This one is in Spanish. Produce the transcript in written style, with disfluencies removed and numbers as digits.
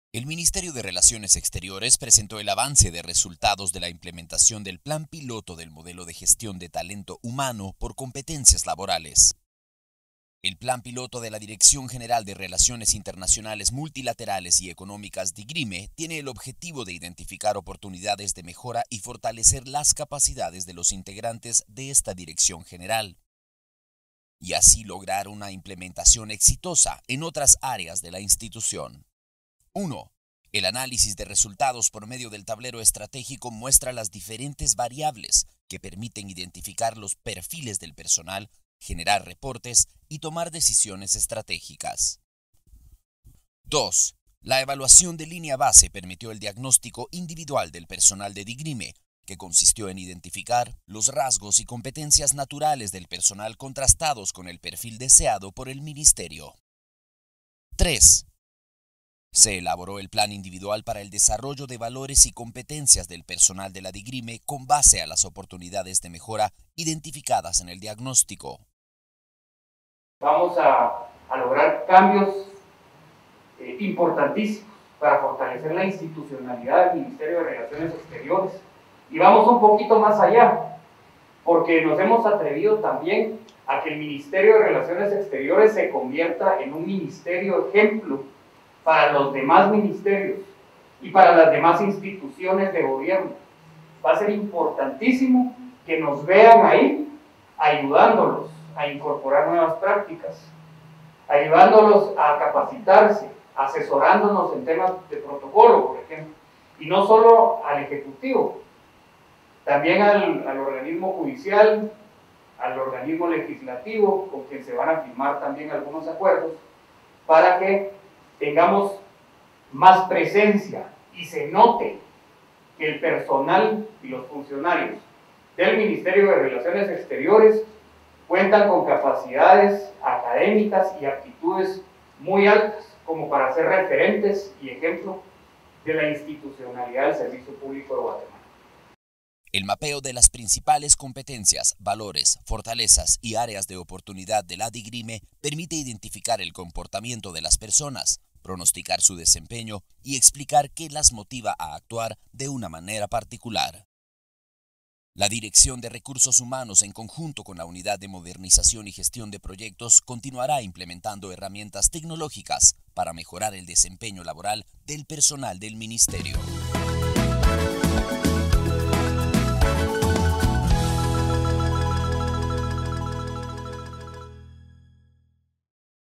El Ministerio de Relaciones Exteriores presentó el avance de resultados de la implementación del Plan Piloto del Modelo de Gestión de Talento Humano por Competencias Laborales. El Plan Piloto de la Dirección General de Relaciones Internacionales Multilaterales y Económicas DIGRIME tiene el objetivo de identificar oportunidades de mejora y fortalecer las capacidades de los integrantes de esta dirección general, y así lograr una implementación exitosa en otras áreas de la institución. 1. El análisis de resultados por medio del tablero estratégico muestra las diferentes variables que permiten identificar los perfiles del personal, generar reportes y tomar decisiones estratégicas. 2. La evaluación de línea base permitió el diagnóstico individual del personal de DIGRIME, que consistió en identificar los rasgos y competencias naturales del personal contrastados con el perfil deseado por el Ministerio. 3. Se elaboró el plan individual para el desarrollo de valores y competencias del personal de la DIGRIME con base a las oportunidades de mejora identificadas en el diagnóstico. Vamos a lograr cambios importantísimos para fortalecer la institucionalidad del Ministerio de Relaciones Exteriores. Y vamos un poquito más allá, porque nos hemos atrevido también a que el Ministerio de Relaciones Exteriores se convierta en un ministerio ejemplo para los demás ministerios y para las demás instituciones de gobierno. Va a ser importantísimo que nos vean ahí ayudándolos a incorporar nuevas prácticas, ayudándolos a capacitarse, asesorándonos en temas de protocolo, por ejemplo, y no solo al Ejecutivo, también al organismo judicial, al organismo legislativo, con quien se van a firmar también algunos acuerdos, para que tengamos más presencia y se note que el personal y los funcionarios del Ministerio de Relaciones Exteriores cuentan con capacidades académicas y aptitudes muy altas como para ser referentes y ejemplo de la institucionalidad del Servicio Público de Guatemala. El mapeo de las principales competencias, valores, fortalezas y áreas de oportunidad de la DIGRIME permite identificar el comportamiento de las personas, pronosticar su desempeño y explicar qué las motiva a actuar de una manera particular. La Dirección de Recursos Humanos, en conjunto con la Unidad de Modernización y Gestión de Proyectos, continuará implementando herramientas tecnológicas para mejorar el desempeño laboral del personal del Ministerio.